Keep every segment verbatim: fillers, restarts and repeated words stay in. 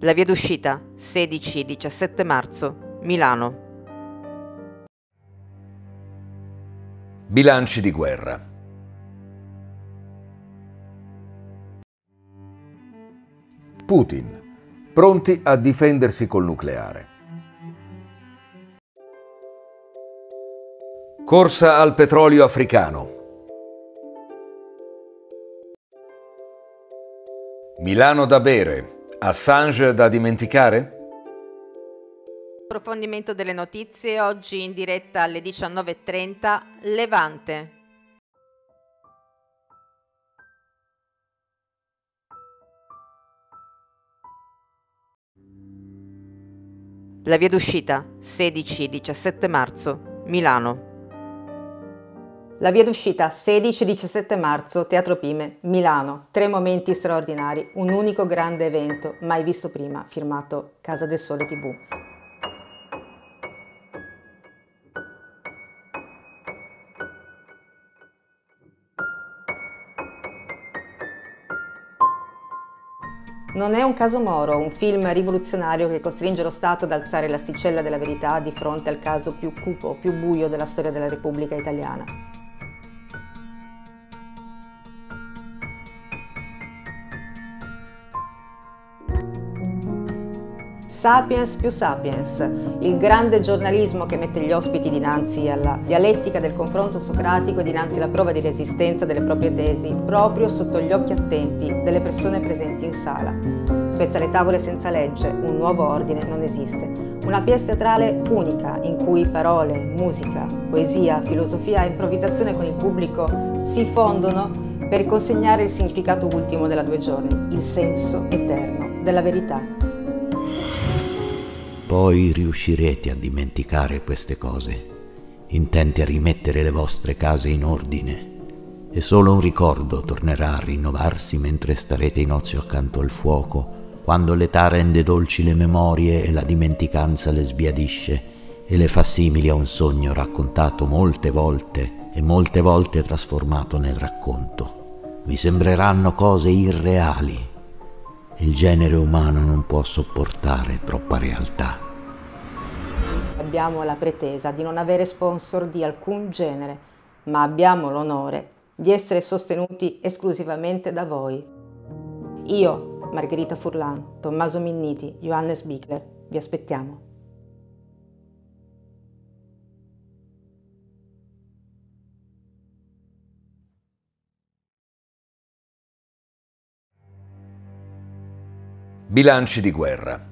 La via d'uscita sedici diciassette marzo, Milano. Bilanci di guerra. Putin, pronti a difendersi col nucleare. Corsa al petrolio africano. Milano da bere, Assange da dimenticare? Approfondimento delle notizie, oggi in diretta alle diciannove e trenta, Levante. La via d'uscita sedici diciassette marzo, Milano. La via d'uscita sedici diciassette marzo, Teatro Pime, Milano. Tre momenti straordinari, un unico grande evento, mai visto prima, firmato Casa del Sole tivù. Non è un caso Moro, un film rivoluzionario che costringe lo Stato ad alzare l'asticella della verità di fronte al caso più cupo, più buio della storia della Repubblica Italiana. Sapiens più Sapiens, il grande giornalismo che mette gli ospiti dinanzi alla dialettica del confronto socratico e dinanzi alla prova di resistenza delle proprie tesi, proprio sotto gli occhi attenti delle persone presenti in sala. Spezza le tavole senza legge, un nuovo ordine non esiste. Una pièce teatrale unica in cui parole, musica, poesia, filosofia e improvvisazione con il pubblico si fondono per consegnare il significato ultimo della due giorni, il senso eterno della verità. Poi riuscirete a dimenticare queste cose, intenti a rimettere le vostre case in ordine, e solo un ricordo tornerà a rinnovarsi mentre starete in ozio accanto al fuoco, quando l'età rende dolci le memorie e la dimenticanza le sbiadisce e le fa simili a un sogno raccontato molte volte e molte volte trasformato nel racconto. Vi sembreranno cose irreali. Il genere umano non può sopportare troppa realtà. Abbiamo la pretesa di non avere sponsor di alcun genere, ma abbiamo l'onore di essere sostenuti esclusivamente da voi. Io, Margherita Furlan, Tommaso Minniti, Johannes Bichler, vi aspettiamo. Bilanci di guerra.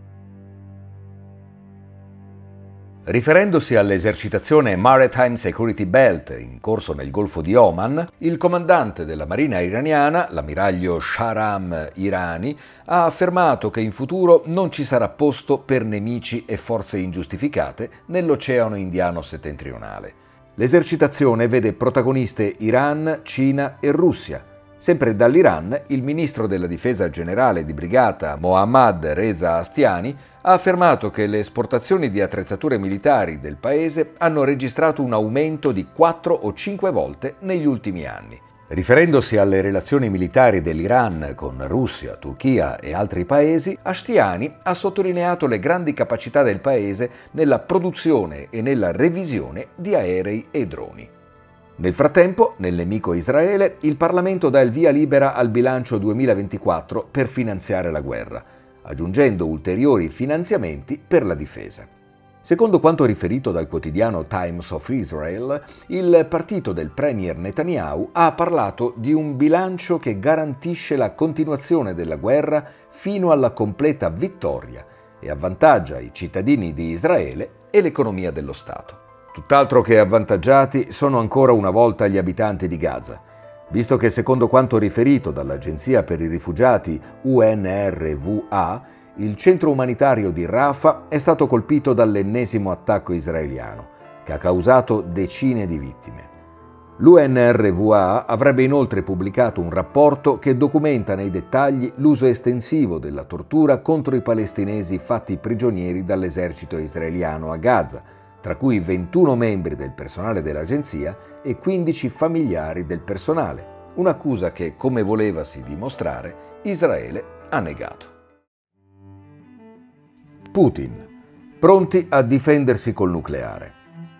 Riferendosi all'esercitazione Maritime Security Belt in corso nel Golfo di Oman, il comandante della Marina iraniana, l'ammiraglio Shahram Irani, ha affermato che in futuro non ci sarà posto per nemici e forze ingiustificate nell'Oceano Indiano settentrionale. L'esercitazione vede protagoniste Iran, Cina e Russia. Sempre dall'Iran, il ministro della difesa generale di brigata Mohammad Reza Astiani ha affermato che le esportazioni di attrezzature militari del paese hanno registrato un aumento di quattro o cinque volte negli ultimi anni. Riferendosi alle relazioni militari dell'Iran con Russia, Turchia e altri paesi, Astiani ha sottolineato le grandi capacità del paese nella produzione e nella revisione di aerei e droni. Nel frattempo, nel nemico Israele, il Parlamento dà il via libera al bilancio duemilaventiquattro per finanziare la guerra, aggiungendo ulteriori finanziamenti per la difesa. Secondo quanto riferito dal quotidiano Times of Israel, il partito del premier Netanyahu ha parlato di un bilancio che garantisce la continuazione della guerra fino alla completa vittoria e avvantaggia i cittadini di Israele e l'economia dello Stato. Tutt'altro che avvantaggiati sono ancora una volta gli abitanti di Gaza, visto che secondo quanto riferito dall'Agenzia per i Rifugiati U N R W A, il centro umanitario di Rafah è stato colpito dall'ennesimo attacco israeliano, che ha causato decine di vittime. L'U N R W A avrebbe inoltre pubblicato un rapporto che documenta nei dettagli l'uso estensivo della tortura contro i palestinesi fatti prigionieri dall'esercito israeliano a Gaza, tra cui ventuno membri del personale dell'agenzia e quindici familiari del personale, un'accusa che, come volevasi dimostrare, Israele ha negato. Putin, pronti a difendersi col nucleare.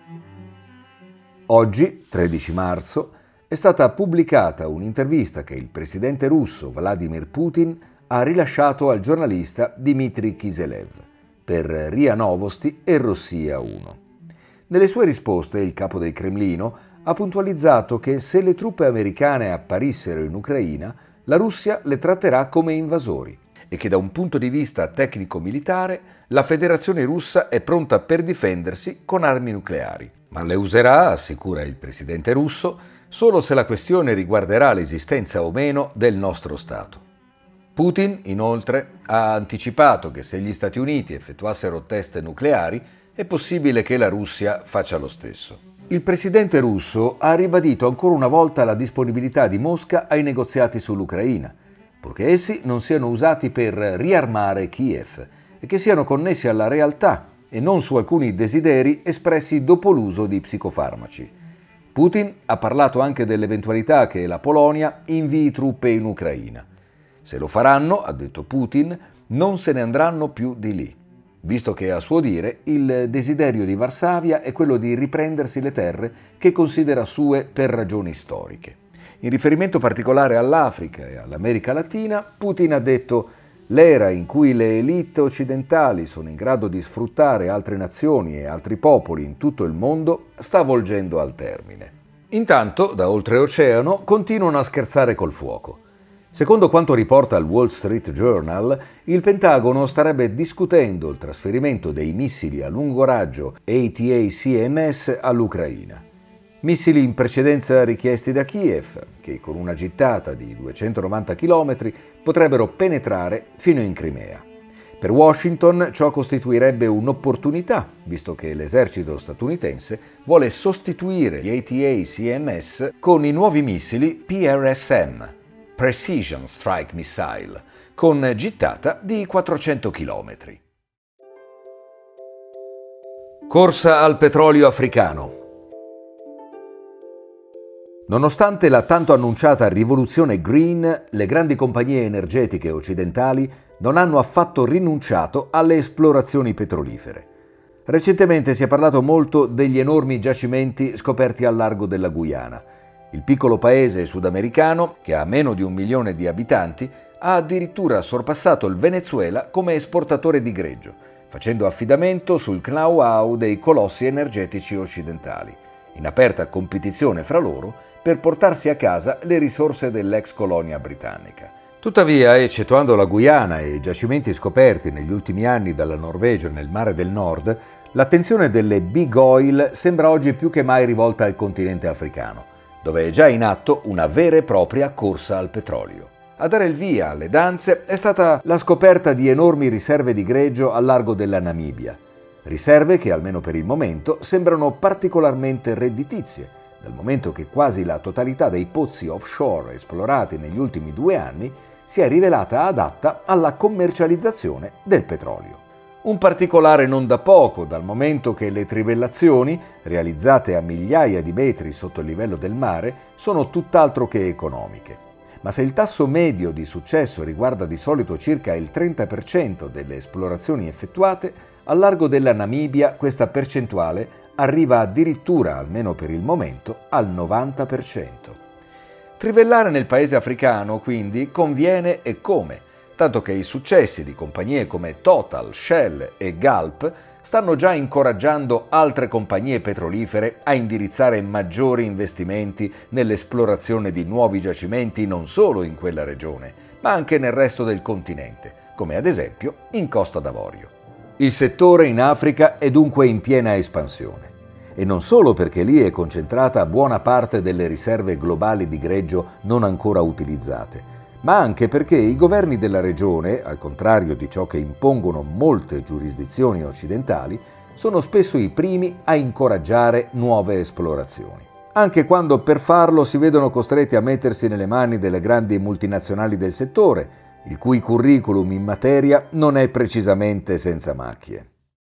Oggi, tredici marzo, è stata pubblicata un'intervista che il presidente russo Vladimir Putin ha rilasciato al giornalista Dmitry Kiselev per RIA Novosti e Rossiya uno. Nelle sue risposte il capo del Cremlino ha puntualizzato che se le truppe americane apparissero in Ucraina, la Russia le tratterà come invasori e che da un punto di vista tecnico-militare la Federazione russa è pronta per difendersi con armi nucleari. Ma le userà, assicura il presidente russo, solo se la questione riguarderà l'esistenza o meno del nostro Stato. Putin, inoltre, ha anticipato che se gli Stati Uniti effettuassero test nucleari, è possibile che la Russia faccia lo stesso. Il presidente russo ha ribadito ancora una volta la disponibilità di Mosca ai negoziati sull'Ucraina, purché essi non siano usati per riarmare Kiev e che siano connessi alla realtà e non su alcuni desideri espressi dopo l'uso di psicofarmaci. Putin ha parlato anche dell'eventualità che la Polonia invii truppe in Ucraina. Se lo faranno, ha detto Putin, non se ne andranno più di lì, visto che, a suo dire, il desiderio di Varsavia è quello di riprendersi le terre che considera sue per ragioni storiche. In riferimento particolare all'Africa e all'America Latina, Putin ha detto: l'era in cui le elite occidentali sono in grado di sfruttare altre nazioni e altri popoli in tutto il mondo sta volgendo al termine. Intanto, da oltreoceano, continuano a scherzare col fuoco. Secondo quanto riporta il Wall Street Journal, il Pentagono starebbe discutendo il trasferimento dei missili a lungo raggio A T A C M S all'Ucraina. Missili in precedenza richiesti da Kiev, che con una gittata di duecentonovanta chilometri potrebbero penetrare fino in Crimea. Per Washington ciò costituirebbe un'opportunità, visto che l'esercito statunitense vuole sostituire gli A T A C M S con i nuovi missili P R S M, Precision Strike Missile, con gittata di quattrocento chilometri. Corsa al petrolio africano. Nonostante la tanto annunciata rivoluzione green, le grandi compagnie energetiche occidentali non hanno affatto rinunciato alle esplorazioni petrolifere. Recentemente si è parlato molto degli enormi giacimenti scoperti al largo della Guyana. Il piccolo paese sudamericano, che ha meno di un milione di abitanti, ha addirittura sorpassato il Venezuela come esportatore di greggio, facendo affidamento sul know-how dei colossi energetici occidentali, in aperta competizione fra loro per portarsi a casa le risorse dell'ex colonia britannica. Tuttavia, eccettuando la Guyana e i giacimenti scoperti negli ultimi anni dalla Norvegia nel Mare del Nord, l'attenzione delle big oil sembra oggi più che mai rivolta al continente africano, dove è già in atto una vera e propria corsa al petrolio. A dare il via alle danze è stata la scoperta di enormi riserve di greggio al largo della Namibia, riserve che, almeno per il momento, sembrano particolarmente redditizie, dal momento che quasi la totalità dei pozzi offshore esplorati negli ultimi due anni si è rivelata adatta alla commercializzazione del petrolio. Un particolare non da poco, dal momento che le trivellazioni, realizzate a migliaia di metri sotto il livello del mare, sono tutt'altro che economiche. Ma se il tasso medio di successo riguarda di solito circa il trenta per cento delle esplorazioni effettuate, al largo della Namibia questa percentuale arriva addirittura, almeno per il momento, al novanta per cento. Trivellare nel paese africano, quindi, conviene e come, tanto che i successi di compagnie come Total, Shell e Galp stanno già incoraggiando altre compagnie petrolifere a indirizzare maggiori investimenti nell'esplorazione di nuovi giacimenti non solo in quella regione, ma anche nel resto del continente, come ad esempio in Costa d'Avorio. Il settore in Africa è dunque in piena espansione, e non solo perché lì è concentrata buona parte delle riserve globali di greggio non ancora utilizzate, ma anche perché i governi della regione, al contrario di ciò che impongono molte giurisdizioni occidentali, sono spesso i primi a incoraggiare nuove esplorazioni, anche quando per farlo si vedono costretti a mettersi nelle mani delle grandi multinazionali del settore, il cui curriculum in materia non è precisamente senza macchie.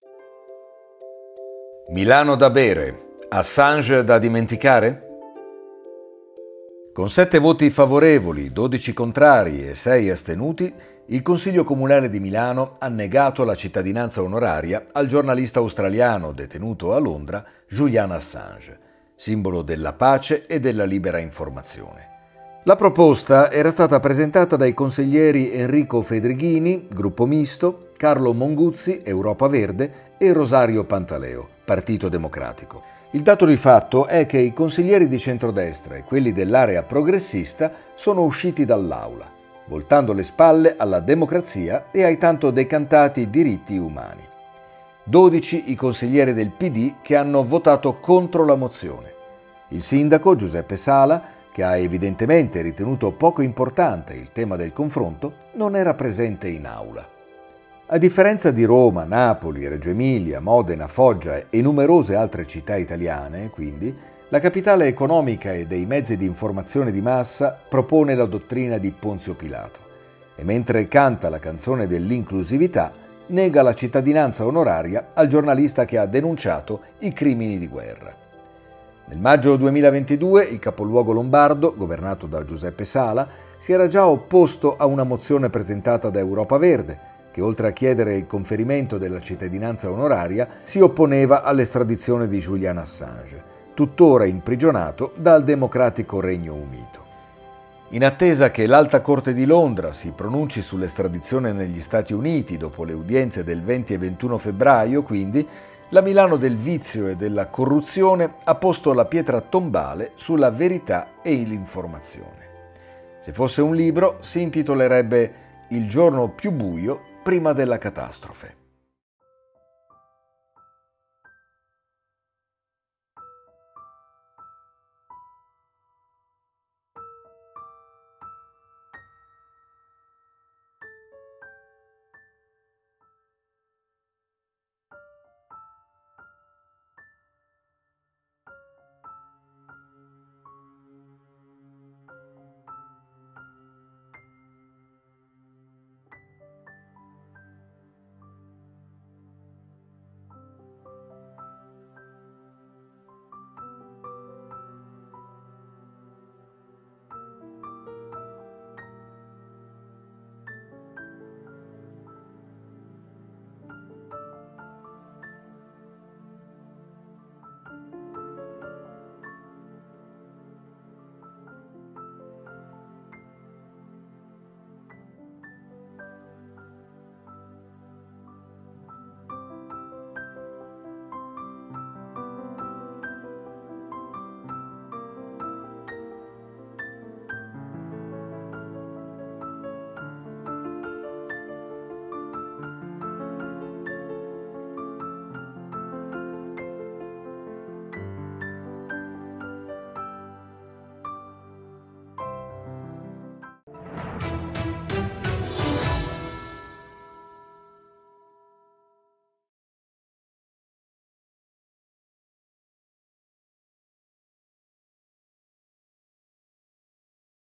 Milano da bere, Assange da dimenticare? Con sette voti favorevoli, dodici contrari e sei astenuti, Il Consiglio Comunale di Milano ha negato la cittadinanza onoraria al giornalista australiano detenuto a Londra Julian Assange, simbolo della pace e della libera informazione. La proposta era stata presentata dai consiglieri Enrico Fedrighini, Gruppo Misto, Carlo Monguzzi, Europa Verde e Rosario Pantaleo, Partito Democratico. Il dato di fatto è che i consiglieri di centrodestra e quelli dell'area progressista sono usciti dall'aula, voltando le spalle alla democrazia e ai tanto decantati diritti umani. dodici i consiglieri del P D che hanno votato contro la mozione. Il sindaco Giuseppe Sala, che ha evidentemente ritenuto poco importante il tema del confronto, non era presente in aula. A differenza di Roma, Napoli, Reggio Emilia, Modena, Foggia e numerose altre città italiane, quindi, la capitale economica e dei mezzi di informazione di massa propone la dottrina di Ponzio Pilato e mentre canta la canzone dell'inclusività, nega la cittadinanza onoraria al giornalista che ha denunciato i crimini di guerra. Nel maggio duemilaventidue il capoluogo lombardo, governato da Giuseppe Sala, si era già opposto a una mozione presentata da Europa Verde, che oltre a chiedere il conferimento della cittadinanza onoraria, si opponeva all'estradizione di Julian Assange, tuttora imprigionato dal democratico Regno Unito. In attesa che l'Alta Corte di Londra si pronunci sull'estradizione negli Stati Uniti dopo le udienze del venti e ventuno febbraio, quindi, la Milano del vizio e della corruzione ha posto la pietra tombale sulla verità e l'informazione. Se fosse un libro, si intitolerebbe Il giorno più buio prima della catastrofe.